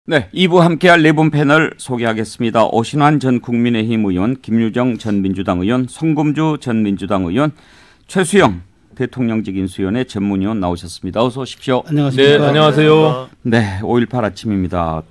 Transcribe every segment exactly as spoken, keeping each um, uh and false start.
네, 이 부 함께할 네 분 패널 소개하겠습니다. 오신환 전 국민의힘 의원, 김유정 전 민주당 의원, 송금주 전 민주당 의원, 최수영 대통령직 인수위원회 전문위원 나오셨습니다. 어서 오십시오. 안녕하십니까. 네, 안녕하세요. 네, 오일팔 아침입니다.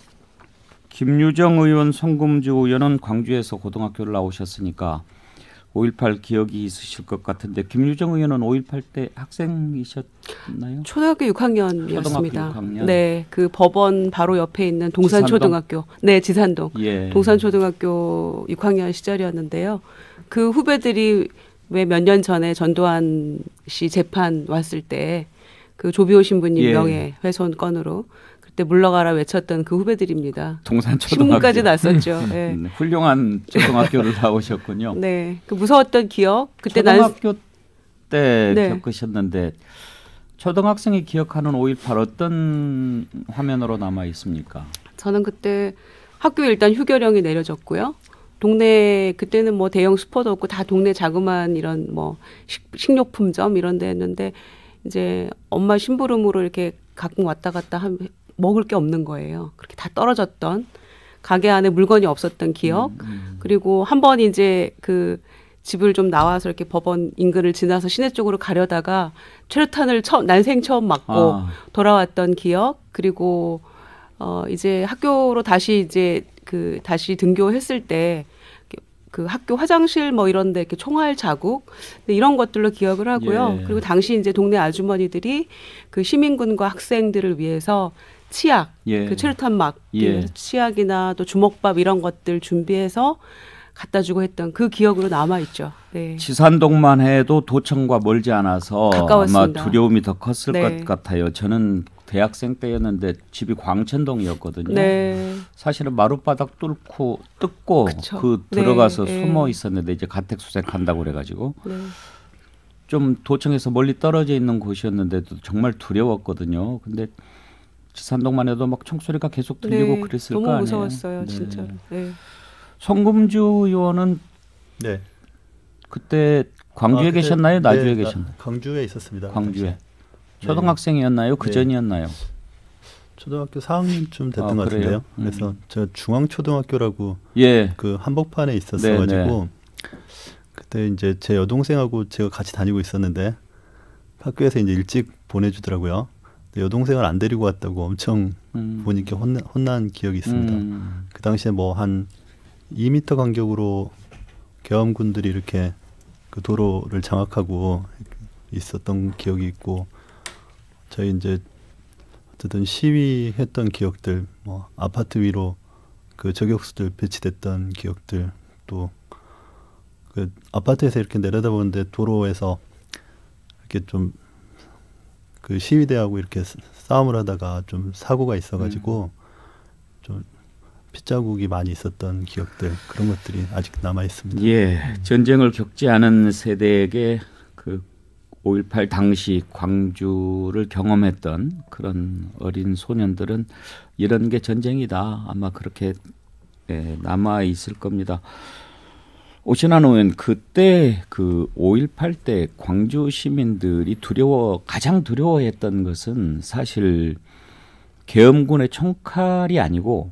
김유정 의원, 송금주 의원은 광주에서 고등학교를 나오셨으니까 오일팔 기억이 있으실 것 같은데 김유정 의원은 오일팔 때 학생이셨나요? 초등학교 육 학년이었습니다. 초등학교 육 학년. 네, 그 법원 바로 옆에 있는 동산초등학교. 네, 지산동. 예. 동산초등학교 육 학년 시절이었는데요. 그 후배들이 왜 몇 년 전에 전두환 씨 재판 왔을 때 그 조비오 신부님 예. 명예훼손 건으로 그때 물러가라 외쳤던 그 후배들입니다. 동산초등학교. 신문까지 났었죠. 네. 음, 훌륭한 초등학교를 나오셨군요. 네, 그 무서웠던 기억. 그때 난 초등학교 때 네. 겪으셨는데 초등학생이 기억하는 오일팔 어떤 화면으로 남아 있습니까? 저는 그때 학교에 일단 휴교령이 내려졌고요. 동네 그때는 뭐 대형 슈퍼도 없고 다 동네 자그마한 이런 뭐 식, 식료품점 이런 데 했는데 이제 엄마 심부름으로 이렇게 가끔 왔다 갔다 하면 먹을 게 없는 거예요. 그렇게 다 떨어졌던 가게 안에 물건이 없었던 기억. 음, 음. 그리고 한 번 이제 그 집을 좀 나와서 이렇게 법원 인근을 지나서 시내 쪽으로 가려다가 최루탄을 처음 난생 처음 맞고 아. 돌아왔던 기억. 그리고 어 이제 학교로 다시 이제 그 다시 등교했을 때 그 학교 화장실 뭐 이런 데 이렇게 총알 자국 이런 것들로 기억을 하고요. 예. 그리고 당시 이제 동네 아주머니들이 그 시민군과 학생들을 위해서 치약, 예. 그 최루탄 막 예. 치약이나 또 주먹밥 이런 것들 준비해서 갖다 주고 했던 그 기억으로 남아 있죠. 네. 지산동만 해도 도청과 멀지 않아서 가까웠습니다. 아마 두려움이 더 컸을 네. 것 같아요. 저는 대학생 때였는데 집이 광천동이었거든요. 네. 사실은 마룻바닥 뚫고 뜯고 그쵸. 그 네, 들어가서 네. 숨어 있었는데 이제 가택수색한다고 그래가지고 네. 좀 도청에서 멀리 떨어져 있는 곳이었는데도 정말 두려웠거든요. 근데 지산동만 해도 막 총소리가 계속 들리고 네. 그랬을 너무 거 아니에요. 무서웠어요, 네. 진짜로. 네. 송금주 의원은 네. 그때 광주에 아, 그때- 계셨나요? 나주에 네, 계셨나요? 나- 광주에 있었습니다. 광주에. 당시. 초등학생이었나요? 그 네. 전이었나요? 초등학교 사 학년쯤 됐던 아, 것 그래요? 같은데요. 음. 그래서 저 중앙초등학교라고 예. 그 한복판에 있었어가지고 네, 네. 그때 이제 제 여동생하고 제가 같이 다니고 있었는데 학교에서 이제 일찍 보내주더라고요. 근데 여동생을 안 데리고 왔다고 엄청 음. 보니까 혼나, 혼난 기억이 있습니다. 음. 그 당시에 뭐 한 이 미터 간격으로 계엄군들이 이렇게 그 도로를 장악하고 있었던 기억이 있고 저희 이제 어쨌든 시위했던 기억들, 뭐 아파트 위로 그 저격수들 배치됐던 기억들, 또 그 아파트에서 이렇게 내려다보는데 도로에서 이렇게 좀 그 시위대하고 이렇게 싸움을 하다가 좀 사고가 있어가지고 좀 핏자국이 많이 있었던 기억들, 그런 것들이 아직 남아 있습니다. 예. 전쟁을 겪지 않은 세대에게 그 오일팔 당시 광주를 경험했던 그런 어린 소년들은 이런 게 전쟁이다. 아마 그렇게 예, 남아 있을 겁니다. 오신환 의원, 그때 그 오일팔 때 광주 시민들이 두려워 가장 두려워했던 것은 사실 계엄군의 총칼이 아니고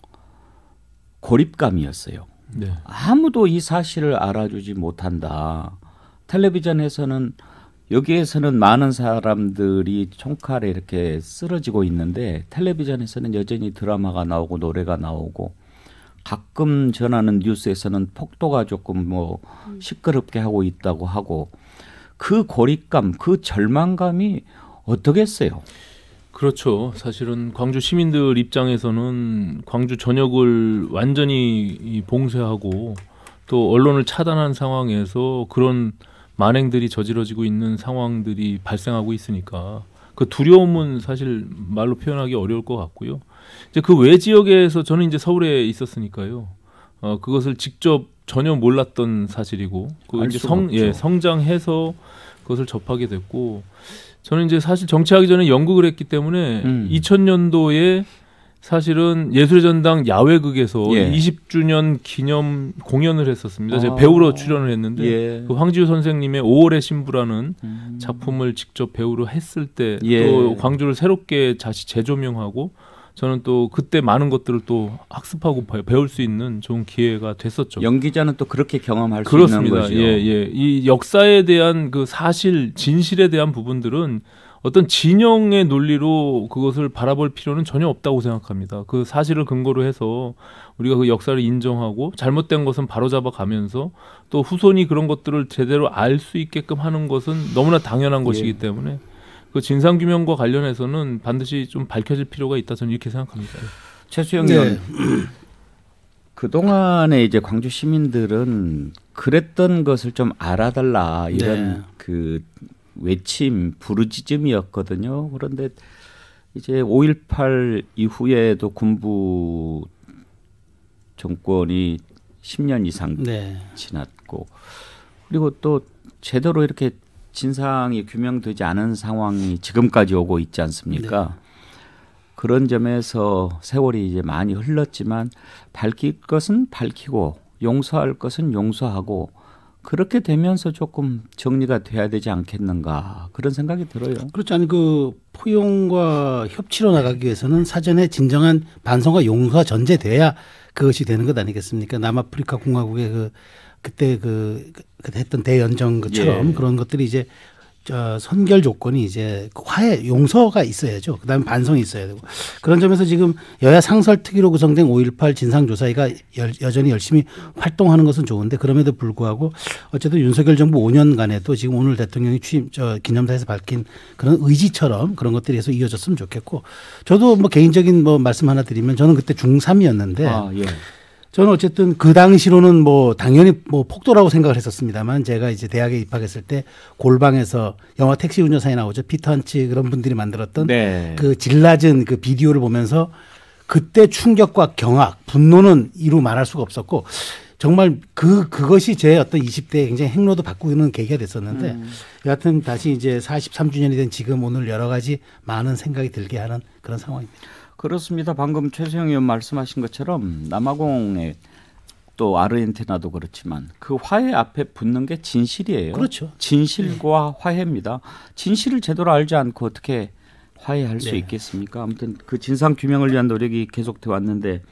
고립감이었어요. 네. 아무도 이 사실을 알아주지 못한다. 텔레비전에서는 여기에서는 많은 사람들이 총칼에 이렇게 쓰러지고 있는데 텔레비전에서는 여전히 드라마가 나오고 노래가 나오고 가끔 전하는 뉴스에서는 폭도가 조금 뭐 시끄럽게 하고 있다고 하고 그 고립감, 그 절망감이 어떠겠어요? 그렇죠. 사실은 광주 시민들 입장에서는 광주 전역을 완전히 봉쇄하고 또 언론을 차단한 상황에서 그런 만행들이 저지러지고 있는 상황들이 발생하고 있으니까 그 두려움은 사실 말로 표현하기 어려울 것 같고요. 이제 그 외 지역에서 저는 이제 서울에 있었으니까요. 어 그것을 직접 전혀 몰랐던 사실이고 그 알 이제 수가 성 없죠. 예, 성장해서 그것을 접하게 됐고 저는 이제 사실 정치하기 전에 연극을 했기 때문에 음. 이천 년도에 사실은 예술의 전당 야외극에서 예. 이십 주년 기념 공연을 했었습니다. 제가 아. 배우로 출연을 했는데 예. 그 황지우 선생님의 오월의 신부라는 음. 작품을 직접 배우로 했을 때 또 예. 광주를 새롭게 다시 재조명하고 저는 또 그때 많은 것들을 또 학습하고 배울 수 있는 좋은 기회가 됐었죠. 영 기자는 또 그렇게 경험할 그렇습니다. 수 있는 거죠. 예, 예. 이 역사에 대한 그 사실, 진실에 대한 부분들은 어떤 진영의 논리로 그것을 바라볼 필요는 전혀 없다고 생각합니다. 그 사실을 근거로 해서 우리가 그 역사를 인정하고 잘못된 것은 바로잡아 가면서 또 후손이 그런 것들을 제대로 알 수 있게끔 하는 것은 너무나 당연한 것이기 예. 때문에 그 진상규명과 관련해서는 반드시 좀 밝혀질 필요가 있다, 저는 이렇게 생각합니다. 최수영 네. 의원, 그동안에 이제 광주 시민들은 그랬던 것을 좀 알아달라 이런 네. 그 외침, 부르짖음이었거든요. 그런데 이제 오일팔 이후에도 군부 정권이 십 년 이상 네. 지났고, 그리고 또 제대로 이렇게 진상이 규명되지 않은 상황이 지금까지 오고 있지 않습니까? 네. 그런 점에서 세월이 이제 많이 흘렀지만 밝힐 것은 밝히고 용서할 것은 용서하고 그렇게 되면서 조금 정리가 돼야 되지 않겠는가 그런 생각이 들어요. 그렇지 않은 그 포용과 협치로 나가기 위해서는 사전에 진정한 반성과 용서가 전제돼야 그것이 되는 것 아니겠습니까? 남아프리카 공화국의 그 그때 그, 그 했던 대연정 것처럼 예. 그런 것들이 이제 저 선결 조건이 이제 화해 용서가 있어야죠. 그다음에 반성이 있어야 되고 그런 점에서 지금 여야 상설 특위로 구성된 오일팔 진상조사위가 여, 여전히 열심히 활동하는 것은 좋은데 그럼에도 불구하고 어쨌든 윤석열 정부 오 년간에도 지금 오늘 대통령이 취임 저 기념사에서 밝힌 그런 의지처럼 그런 것들이 계속 이어졌으면 좋겠고 저도 뭐 개인적인 뭐 말씀 하나 드리면 저는 그때 중삼이었는데 아, 예. 저는 어쨌든 그 당시로는 뭐 당연히 뭐 폭도라고 생각을 했었습니다만 제가 이제 대학에 입학했을 때 골방에서 영화 택시 운전사에 나오죠. 피터 헌치 그런 분들이 만들었던 네. 그 질낮은 그 비디오를 보면서 그때 충격과 경악, 분노는 이루 말할 수가 없었고 정말 그 그것이 제 어떤 이십 대의 굉장히 행로도 바꾸는 계기가 됐었는데 음. 여하튼 다시 이제 사십삼 주년이 된 지금 오늘 여러 가지 많은 생각이 들게 하는 그런 상황입니다. 그렇습니다. 방금 최수영 의원 말씀하신 것처럼 남아공의 또 아르헨티나도 그렇지만 그 화해 앞에 붙는 게 진실이에요. 그렇죠. 진실과 화해입니다. 진실을 제대로 알지 않고 어떻게 화해할 수 네. 있겠습니까? 아무튼 그 진상 규명을 위한 노력이 계속돼 왔는데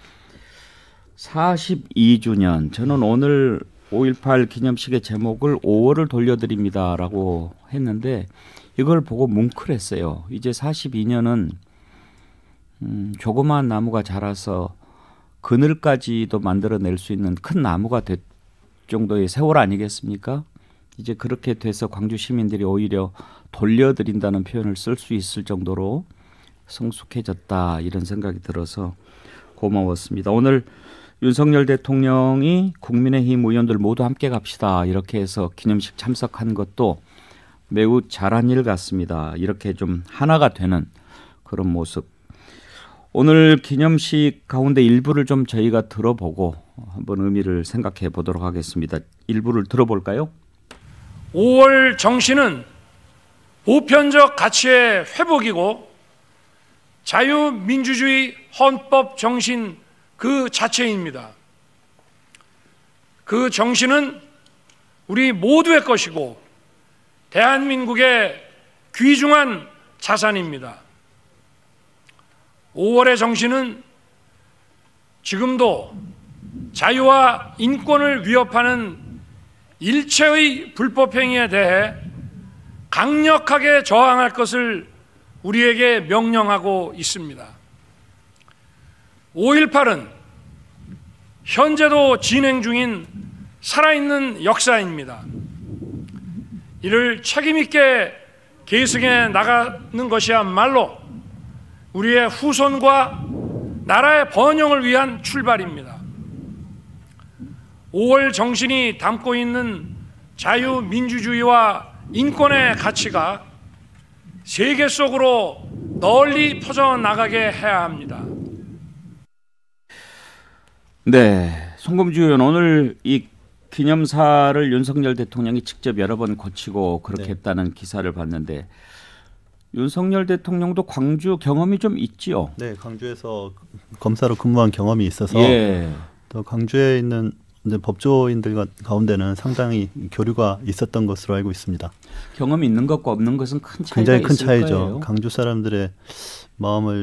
사십이 주년 저는 오늘 오일팔 기념식의 제목을 오월을 돌려드립니다라고 했는데 이걸 보고 뭉클했어요. 이제 사십이 년은 음, 조그마한 나무가 자라서 그늘까지도 만들어낼 수 있는 큰 나무가 될 정도의 세월 아니겠습니까? 이제 그렇게 돼서 광주 시민들이 오히려 돌려드린다는 표현을 쓸 수 있을 정도로 성숙해졌다 이런 생각이 들어서 고마웠습니다. 오늘 윤석열 대통령이 국민의힘 의원들 모두 함께 갑시다 이렇게 해서 기념식 참석한 것도 매우 잘한 일 같습니다. 이렇게 좀 하나가 되는 그런 모습. 오늘 기념식 가운데 일부를 좀 저희가 들어보고 한번 의미를 생각해 보도록 하겠습니다. 일부를 들어볼까요? 오월 정신은 보편적 가치의 회복이고 자유민주주의 헌법 정신 그 자체입니다. 그 정신은 우리 모두의 것이고 대한민국의 귀중한 자산입니다. 오월의 정신은 지금도 자유와 인권을 위협하는 일체의 불법행위에 대해 강력하게 저항할 것을 우리에게 명령하고 있습니다. 오일팔은 현재도 진행 중인 살아있는 역사입니다. 이를 책임있게 계승해 나가는 것이야말로 우리의 후손과 나라의 번영을 위한 출발입니다. 오월 정신이 담고 있는 자유민주주의와 인권의 가치가 세계 속으로 널리 퍼져나가게 해야 합니다. 네, 송금주 의원 오늘 이 기념사를 윤석열 대통령이 직접 여러 번 거치고 그렇게 네. 했다는 기사를 봤는데 윤석열 대통령도 광주 경험이 좀 있지요. 네, 광주에서 검사로 근무한 경험이 있어서 예. 또 광주에 있는 이제 법조인들 가운데는 상당히 교류가 있었던 것으로 알고 있습니다. 경험이 있는 것과 없는 것은 큰 차이가 굉장히 큰 있을 차이죠. 거예요. 광주 사람들의 마음을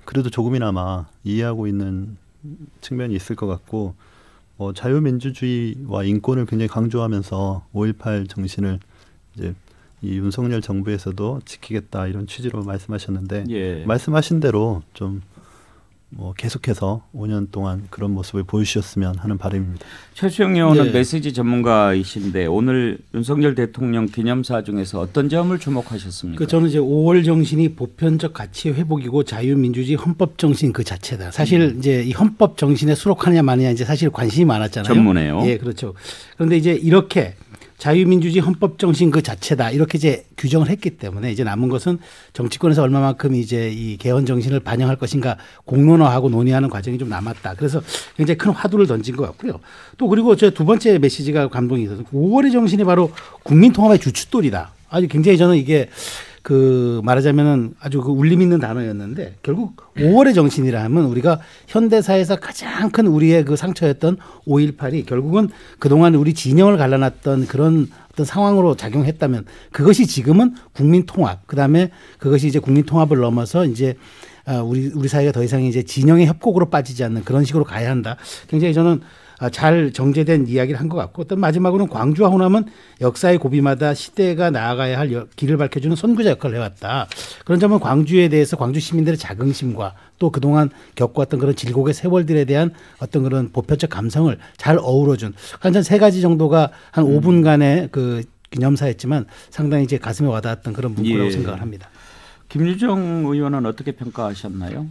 그래도 조금이나마 이해하고 있는 측면이 있을 것 같고 어, 자유민주주의와 인권을 굉장히 강조하면서 오일팔 정신을 이제 이 윤석열 정부에서도 지키겠다 이런 취지로 말씀하셨는데 예. 말씀하신 대로 좀 뭐 계속해서 오 년 동안 그런 모습을 보여주셨으면 하는 바람입니다. 최수영 의원은 네. 메시지 전문가이신데 오늘 윤석열 대통령 기념사 중에서 어떤 점을 주목하셨습니까? 그 저는 이제 오월 정신이 보편적 가치 회복이고 자유민주주의 헌법 정신 그 자체다. 사실 음. 이제 이 헌법 정신에 수록하느냐 마느냐 이제 사실 관심이 많았잖아요. 전문이에요. 예, 그렇죠. 그런데 이제 이렇게 자유민주주의 헌법 정신 그 자체다 이렇게 이제 규정을 했기 때문에 이제 남은 것은 정치권에서 얼마만큼 이제 이 개헌 정신을 반영할 것인가 공론화하고 논의하는 과정이 좀 남았다. 그래서 굉장히 큰 화두를 던진 것 같고요. 또 그리고 제 두 번째 메시지가 감동이 있어서 오월의 정신이 바로 국민통합의 주춧돌이다. 아주 굉장히 저는 이게 그 말하자면은 아주 그 울림 있는 단어였는데 결국 오월의 정신이라 하면 우리가 현대사에서 가장 큰 우리의 그 상처였던 오일팔이 결국은 그동안 우리 진영을 갈라놨던 그런 어떤 상황으로 작용했다면 그것이 지금은 국민 통합 그다음에 그것이 이제 국민 통합을 넘어서 이제 우리 우리 사회가 더 이상 이제 진영의 협곡으로 빠지지 않는 그런 식으로 가야 한다. 굉장히 저는 잘 정제된 이야기를 한 것 같고 또 마지막으로는 광주와 호남은 역사의 고비마다 시대가 나아가야 할 길을 밝혀주는 선구자 역할을 해왔다. 그런 점은 광주에 대해서 광주 시민들의 자긍심과 또 그동안 겪어왔던 그런 질곡의 세월들에 대한 어떤 그런 보편적 감성을 잘 어우러준 한 세 가지 정도가 한 오 분간의 그 기념사였지만 상당히 이제 가슴에 와닿았던 그런 문구라고 예. 생각을 합니다. 김유정 의원은 어떻게 평가하셨나요?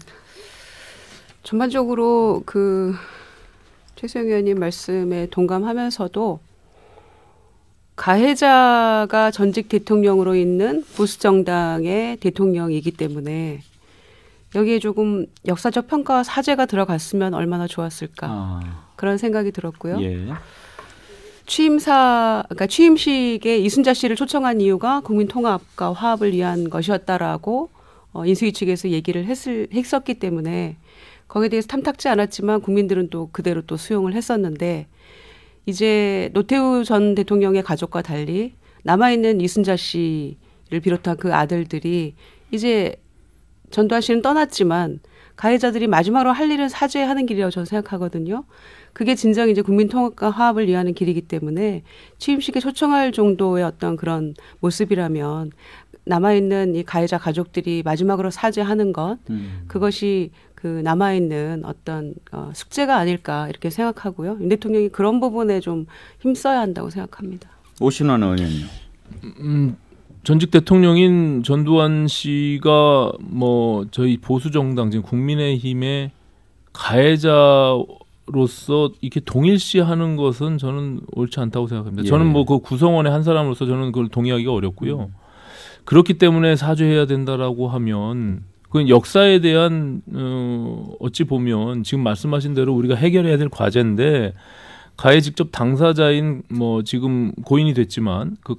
전반적으로 그 최수영 의원님 말씀에 동감하면서도 가해자가 전직 대통령으로 있는 보수 정당의 대통령이기 때문에 여기에 조금 역사적 평가와 사죄가 들어갔으면 얼마나 좋았을까 아, 그런 생각이 들었고요. 예. 취임사, 그러니까 취임식에 이순자 씨를 초청한 이유가 국민 통합과 화합을 위한 것이었다라고 어, 인수위 측에서 얘기를 했을, 했었기 때문에 거기에 대해서 탐탁지 않았지만 국민들은 또 그대로 또 수용을 했었는데 이제 노태우 전 대통령의 가족과 달리 남아있는 이순자 씨를 비롯한 그 아들들이 이제 전두환 씨는 떠났지만 가해자들이 마지막으로 할 일은 사죄하는 길이라고 저는 생각하거든요. 그게 진정 이제 국민 통합과 화합을 위하는 길이기 때문에 취임식에 초청할 정도의 어떤 그런 모습이라면 남아있는 이 가해자 가족들이 마지막으로 사죄하는 것 음. 그것이 그 남아있는 어떤 어, 숙제가 아닐까 이렇게 생각하고요. 윤 대통령이 그런 부분에 좀 힘써야 한다고 생각합니다. 오신환 의원요. 음, 전직 대통령인 전두환 씨가 뭐 저희 보수 정당 지금 국민의힘의 가해자로서 이렇게 동일시하는 것은 저는 옳지 않다고 생각합니다. 예. 저는 뭐 그 구성원의 한 사람으로서 저는 그걸 동의하기가 어렵고요. 음. 그렇기 때문에 사죄해야 된다라고 하면 그 역사에 대한 어, 어찌 보면 지금 말씀하신 대로 우리가 해결해야 될 과제인데 가해 직접 당사자인 뭐 지금 고인이 됐지만 그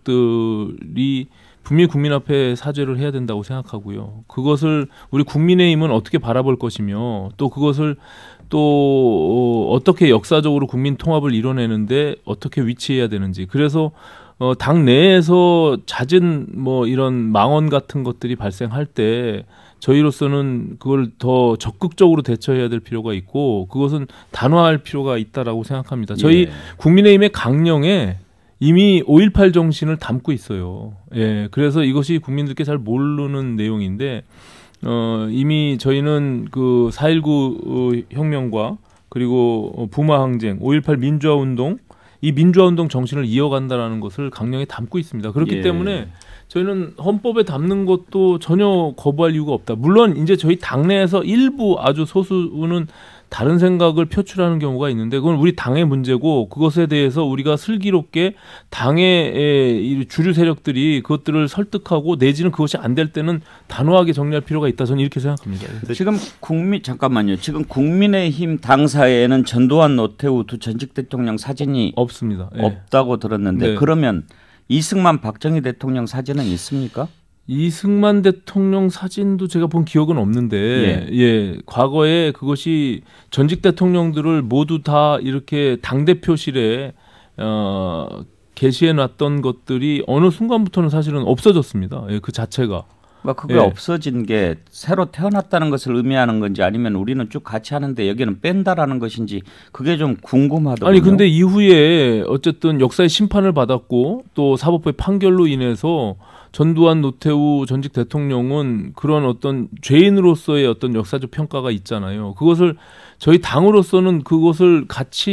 가족들이 분명히 국민 앞에 사죄를 해야 된다고 생각하고요. 그것을 우리 국민의힘은 어떻게 바라볼 것이며 또 그것을 또 어떻게 역사적으로 국민 통합을 이뤄내는데 어떻게 위치해야 되는지 그래서 어, 당 내에서 잦은 뭐 이런 망언 같은 것들이 발생할 때 저희로서는 그걸 더 적극적으로 대처해야 될 필요가 있고 그것은 단호할 필요가 있다라고 생각합니다. 저희 예. 국민의힘의 강령에 이미 오일팔 정신을 담고 있어요. 예, 그래서 이것이 국민들께 잘 모르는 내용인데 어, 이미 저희는 그 사 일구 혁명과 그리고 부마 항쟁, 오일팔 민주화 운동 이 민주화 운동 정신을 이어간다라는 것을 강령에 담고 있습니다. 그렇기 예. 때문에 저희는 헌법에 담는 것도 전혀 거부할 이유가 없다. 물론 이제 저희 당내에서 일부 아주 소수는 다른 생각을 표출하는 경우가 있는데 그건 우리 당의 문제고 그것에 대해서 우리가 슬기롭게 당의 주류 세력들이 그것들을 설득하고 내지는 그것이 안 될 때는 단호하게 정리할 필요가 있다. 저는 이렇게 생각합니다. 지금 국민 잠깐만요. 지금 국민의힘 당사에는 전두환, 노태우 두 전직 대통령 사진이 없습니다. 예. 없다고 들었는데 네. 그러면 이승만, 박정희 대통령 사진은 있습니까? 이승만 대통령 사진도 제가 본 기억은 없는데 예. 예, 과거에 그것이 전직 대통령들을 모두 다 이렇게 당대표실에 어, 게시해 놨던 것들이 어느 순간부터는 사실은 없어졌습니다. 예, 그 자체가. 뭐 그게 예. 없어진 게 새로 태어났다는 것을 의미하는 건지 아니면 우리는 쭉 같이 하는데 여기는 뺀다라는 것인지 그게 좀 궁금하더군요. 아니 근데 이후에 어쨌든 역사의 심판을 받았고 또 사법부의 판결로 인해서 전두환, 노태우 전직 대통령은 그런 어떤 죄인으로서의 어떤 역사적 평가가 있잖아요. 그것을 저희 당으로서는 그것을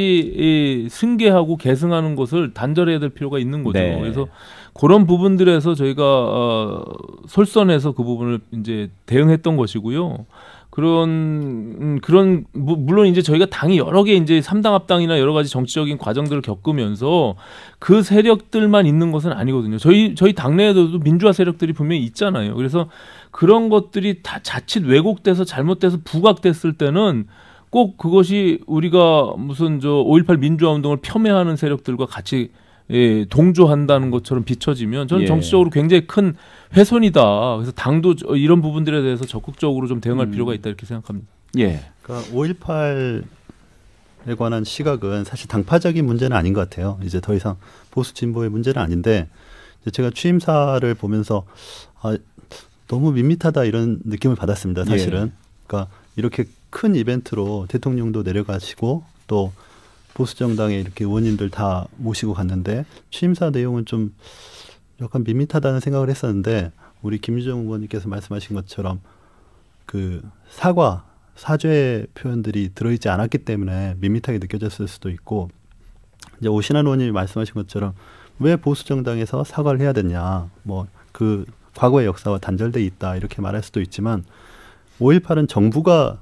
같이 승계하고 계승하는 것을 단절해야 될 필요가 있는 거죠. 네. 그래서 그런 부분들에서 저희가 어, 솔선해서 그 부분을 이제 대응했던 것이고요. 그런 음, 그런 무, 물론 이제 저희가 당이 여러 개 이제 삼당 합당이나 여러 가지 정치적인 과정들을 겪으면서 그 세력들만 있는 것은 아니거든요. 저희 저희 당내에도 민주화 세력들이 분명히 있잖아요. 그래서 그런 것들이 다 자칫 왜곡돼서 잘못돼서 부각됐을 때는 꼭 그것이 우리가 무슨 저 오일팔 민주화 운동을 폄훼하는 세력들과 같이 예, 동조한다는 것처럼 비춰지면 저는 예. 정치적으로 굉장히 큰 훼손이다. 그래서 당도 이런 부분들에 대해서 적극적으로 좀 대응할 음. 필요가 있다 이렇게 생각합니다. 예. 그러니까 오일팔에 관한 시각은 사실 당파적인 문제는 아닌 것 같아요. 이제 더 이상 보수 진보의 문제는 아닌데 이제 제가 취임사를 보면서 아, 너무 밋밋하다 이런 느낌을 받았습니다. 사실은. 예. 그러니까 이렇게 큰 이벤트로 대통령도 내려가시고 또 보수 정당에 이렇게 의원님들 다 모시고 갔는데 취임사 내용은 좀 약간 밋밋하다는 생각을 했었는데 우리 김유정 의원님께서 말씀하신 것처럼 그 사과, 사죄 표현들이 들어있지 않았기 때문에 밋밋하게 느껴졌을 수도 있고 이제 오신환 의원님이 말씀하신 것처럼 왜 보수 정당에서 사과를 해야 되냐 뭐 그 과거의 역사와 단절돼 있다 이렇게 말할 수도 있지만 오일팔은 정부가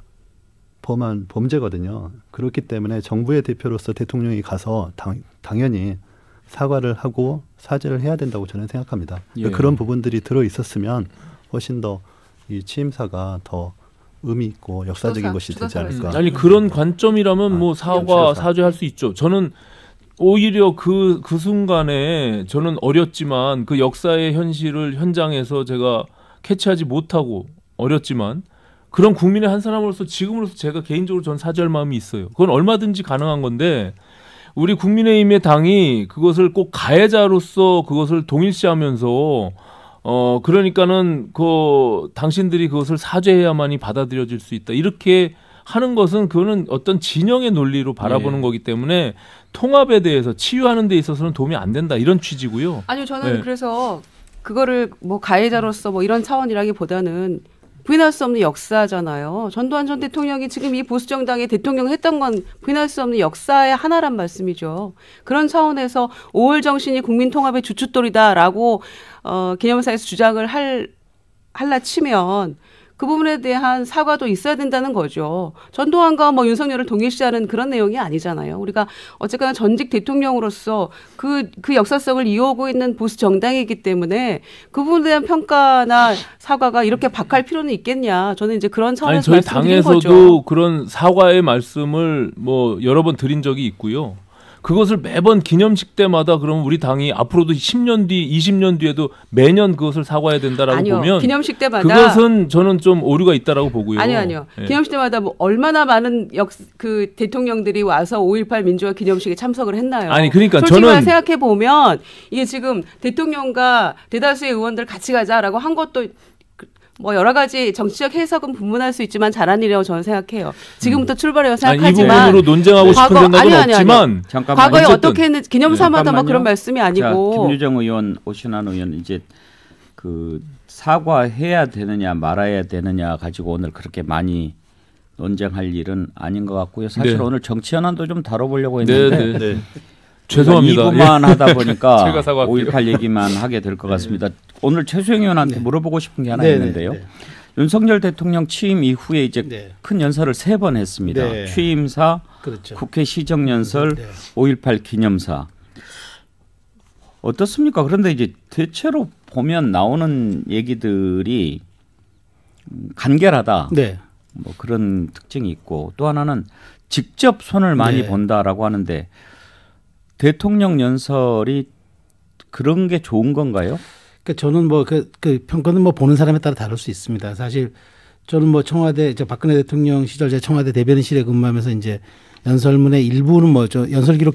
범한 범죄거든요. 그렇기 때문에 정부의 대표로서 대통령이 가서 당, 당연히 사과를 하고 사죄를 해야 된다고 저는 생각합니다. 예. 그런 부분들이 들어 있었으면 훨씬 더 이 취임사가 더 의미 있고 역사적인 주도사, 것이 되지 주도사를 않을까. 음, 아니 그런 관점이라면 아, 뭐 사과 주도사. 사죄할 수 있죠. 저는 오히려 그, 그 순간에 저는 어렸지만 그 역사의 현실을 현장에서 제가 캐치하지 못하고 어렸지만 그런 국민의 한 사람으로서 지금으로서 제가 개인적으로 전 사죄할 마음이 있어요. 그건 얼마든지 가능한 건데 우리 국민의힘의 당이 그것을 꼭 가해자로서 그것을 동일시하면서 어 그러니까는 그 당신들이 그것을 사죄해야만이 받아들여질 수 있다. 이렇게 하는 것은 그거는 어떤 진영의 논리로 바라보는 예. 거기 때문에 통합에 대해서 치유하는 데 있어서는 도움이 안 된다. 이런 취지고요. 아니요, 저는 네. 그래서 그거를 뭐 가해자로서 뭐 이런 차원이라기보다는 부인할 수 없는 역사잖아요. 전두환 전 대통령이 지금 이 보수 정당의 대통령 했던 건 부인할 수 없는 역사의 하나란 말씀이죠. 그런 차원에서 오월 정신이 국민 통합의 주춧돌이다라고 어, 기념사에서 주장을 할 할라 치면 그 부분에 대한 사과도 있어야 된다는 거죠. 전두환과 뭐 윤석열을 동일시하는 그런 내용이 아니잖아요. 우리가 어쨌거나 전직 대통령으로서 그, 그 역사성을 이어오고 있는 보수 정당이기 때문에 그 부분에 대한 평가나 사과가 이렇게 박할 필요는 있겠냐. 저는 이제 그런 아니 차원에서 저희 말씀드린 당에서도 거죠. 그런 사과의 말씀을 뭐 여러 번 드린 적이 있고요. 그것을 매번 기념식 때마다 그러면 우리 당이 앞으로도 십 년 뒤, 이십 년 뒤에도 매년 그것을 사과해야 된다라고 아니요. 보면 기념식 때마다 그것은 저는 좀 오류가 있다라고 보고요. 아니요, 아니요. 예. 기념식 때마다 뭐 얼마나 많은 역, 그 대통령들이 와서 오일팔 민주화 기념식에 참석을 했나요? 아니, 그러니까 솔직히 저는- 생각해 보면 이게 지금 대통령과 대다수의 의원들 같이 가자라고 한 것도 뭐 여러 가지 정치적 해석은 분분할 수 있지만 잘한 일이라고 저는 생각해요. 지금부터 출발해요 아니, 이 생각하지만 부분으로 논쟁하고 싶은 과거- 생각은 아니요, 아니요, 없지만 잠깐만. 과거에 어쨌든- 어떻게 했는지 기념사마다 뭐 잠깐만요. 그런 말씀이 자, 아니고 김유정 의원, 오신환 의원 이제 그 사과해야 되느냐 말아야 되느냐 가지고 오늘 그렇게 많이 논쟁할 일은 아닌 것 같고요. 사실 네. 오늘 정치 현안도 좀 다뤄보려고 네, 했는데 네. 죄송합니다. 이 부만 하다 보니까 제가 사과할게요. 오일팔 얘기만 하게 될 것 같습니다. 오늘 최수영 의원한테 네. 물어보고 싶은 게 하나 네, 있는데요. 네, 네. 윤석열 대통령 취임 이후에 이제 네. 큰 연설을 세 번 했습니다. 네. 취임사, 그렇죠. 국회 시정연설, 네. 오일팔 기념사. 어떻습니까? 그런데 이제 대체로 보면 나오는 얘기들이 음, 간결하다. 네. 뭐 그런 특징이 있고 또 하나는 직접 손을 많이 네. 본다라고 하는데 대통령 연설이 그런 게 좋은 건가요? 그러니까 저는 뭐 그 그 평가는 뭐 보는 사람에 따라 다를 수 있습니다. 사실 저는 뭐 청와대 저 박근혜 대통령 시절 제 청와대 대변인실에 근무하면서 이제 연설문의 일부는 뭐 저 연설 기록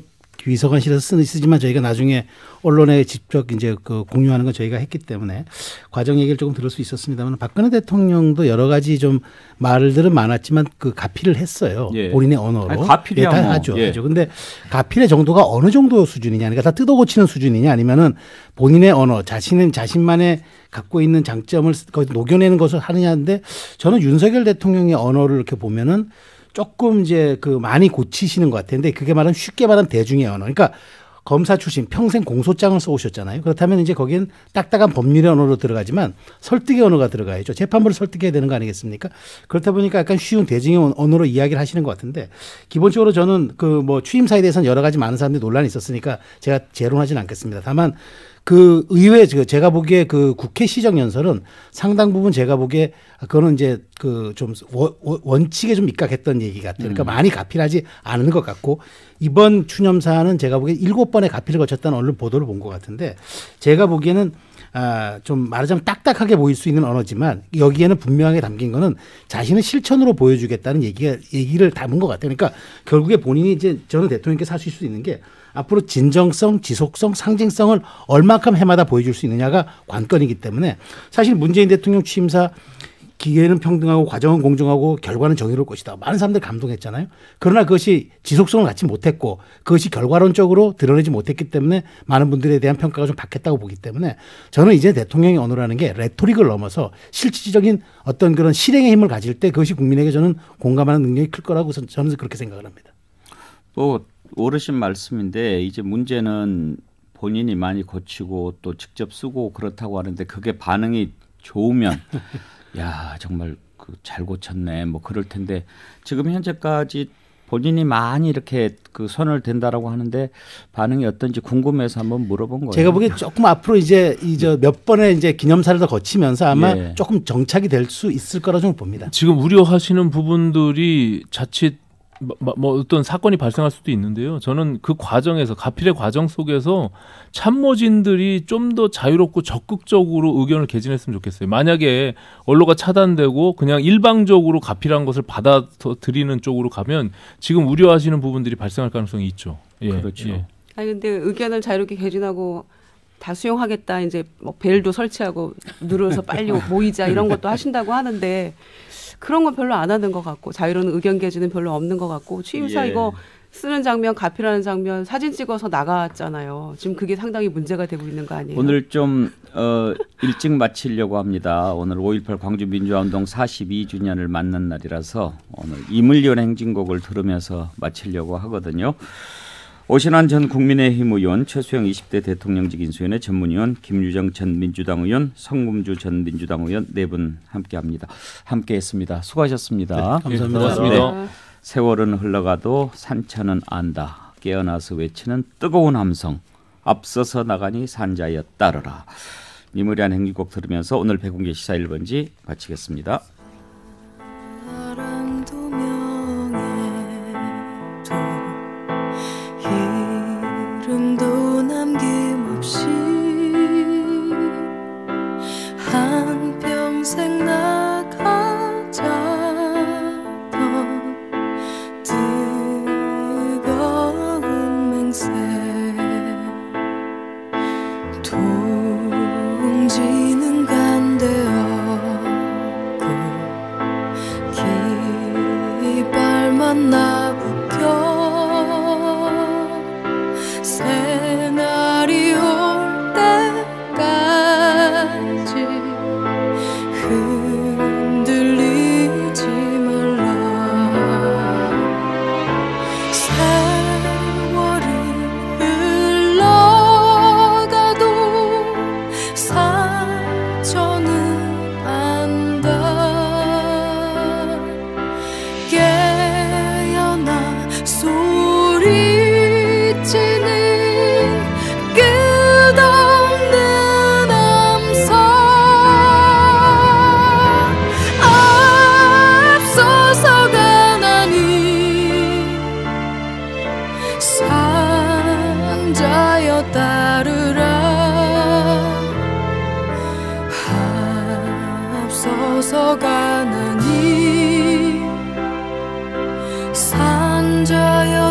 비서관실에서 쓰, 쓰지만 저희가 나중에 언론에 직접 이제 그 공유하는 건 저희가 했기 때문에 과정 얘기를 조금 들을 수 있었습니다만 박근혜 대통령도 여러 가지 좀 말들은 많았지만 그 가피를 했어요. 예. 본인의 언어로. 아니, 가필이야 예, 다 뭐. 하죠. 예. 하죠. 근데 가필의 정도가 어느 정도 수준이냐, 그러니까 다 뜯어고치는 수준이냐, 아니면은 본인의 언어, 자신은 자신만의 갖고 있는 장점을 거기 녹여내는 것을 하느냐인데 저는 윤석열 대통령의 언어를 이렇게 보면은 조금 이제 그 많이 고치시는 것 같은데 그게 말하면 쉽게 말하면 대중의 언어. 그러니까 검사 출신 평생 공소장을 써오셨잖아요. 그렇다면 이제 거기는 딱딱한 법률의 언어로 들어가지만 설득의 언어가 들어가야죠. 재판부를 설득해야 되는 거 아니겠습니까? 그렇다 보니까 약간 쉬운 대중의 언어로 이야기를 하시는 것 같은데 기본적으로 저는 그 뭐 취임사에 대해서는 여러 가지 많은 사람들이 논란이 있었으니까 제가 재론하지는 않겠습니다. 다만 그 의회 제가 보기에 그 국회 시정연설은 상당 부분 제가 보기에 그거는 이제 그 좀 원칙에 좀 입각했던 얘기 같아요. 그러니까 음. 많이 가필하지 않은 것 같고 이번 추념사는 제가 보기에 일곱 번의 가필을 거쳤다는 언론 보도를 본 것 같은데 제가 보기에는 아, 좀 말하자면 딱딱하게 보일 수 있는 언어지만 여기에는 분명하게 담긴 거는 자신의 실천으로 보여주겠다는 얘기가, 얘기를 담은 것 같아요. 그러니까 결국에 본인이 이제 저는 대통령께서 하실 수 있는 게 앞으로 진정성, 지속성, 상징성을 얼마큼 해마다 보여줄 수 있느냐가 관건이기 때문에 사실 문재인 대통령 취임사 기회는 평등하고 과정은 공정하고 결과는 정의로울 것이다. 많은 사람들이 감동했잖아요. 그러나 그것이 지속성을 갖지 못했고 그것이 결과론적으로 드러내지 못했기 때문에 많은 분들에 대한 평가가 좀 받겠다고 보기 때문에 저는 이제 대통령의 언어라는 게 레토릭을 넘어서 실질적인 어떤 그런 실행의 힘을 가질 때 그것이 국민에게 저는 공감하는 능력이 클 거라고 저는 그렇게 생각을 합니다. 또 어르신 말씀인데 이제 문제는 본인이 많이 고치고 또 직접 쓰고 그렇다고 하는데 그게 반응이 좋으면 야 정말 그 잘 고쳤네 뭐 그럴 텐데 지금 현재까지 본인이 많이 이렇게 그 손을 댄다라고 하는데 반응이 어떤지 궁금해서 한번 물어본 거예요. 제가 보기에 조금 앞으로 이제 이제 몇 번의 이제 기념사를 더 거치면서 아마 예. 조금 정착이 될 수 있을 거라 좀 봅니다. 지금 우려하시는 부분들이 자칫 뭐, 뭐 어떤 사건이 발생할 수도 있는데요. 저는 그 과정에서 가필의 과정 속에서 참모진들이 좀 더 자유롭고 적극적으로 의견을 개진했으면 좋겠어요. 만약에 언로가 차단되고 그냥 일방적으로 가필한 것을 받아들이는 쪽으로 가면 지금 우려하시는 부분들이 발생할 가능성이 있죠. 예, 그렇죠. 예. 아니 근데 의견을 자유롭게 개진하고 다 수용하겠다 이제 뭐 벨도 설치하고 늘어서 빨리 모이자 이런 것도 하신다고 하는데 그런 건 별로 안 하는 것 같고 자유로운 의견 개진은 별로 없는 것 같고 취임사 예. 이거 쓰는 장면 가필하는 장면 사진 찍어서 나갔잖아요. 지금 그게 상당히 문제가 되고 있는 거 아니에요? 오늘 좀 어, 일찍 마치려고 합니다. 오늘 오일팔 광주 민주화운동 사십이 주년을 맞는 날이라서 오늘 이물련 행진곡을 들으면서 마치려고 하거든요. 오신환 전 국민의힘 의원, 최수영 이십 대 대통령직 인수위원회 전문위원, 김유정 전 민주당 의원, 성금주 전 민주당 의원 네 분 함께합니다. 함께했습니다. 수고하셨습니다. 네, 감사합니다. 고맙습니다. 네. 세월은 흘러가도 산천은 안다. 깨어나서 외치는 뜨거운 함성. 앞서서 나가니 산자여 따르라. 이물련 행진곡 들으면서 오늘 백운계 시사 일 번지 마치겠습니다. 이름도 남김없이 한평생 나가자던 뜨거운 맹세 동지는 간대었고 깃발만 나부껴 새날이 올 때까지 흔들리지 말라. 세월이 흘러가도 상처는 안다. 깨어나 소리치는 산자여 따르라. 앞서서 가나니 산자여